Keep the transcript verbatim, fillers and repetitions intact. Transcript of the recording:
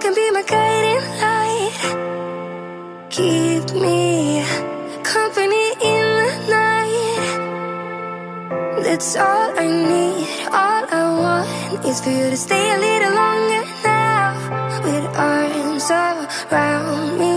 can be my guiding light. Keep me company in the night. That's all I need, all I want is for you to stay a little longer now. With arms around me,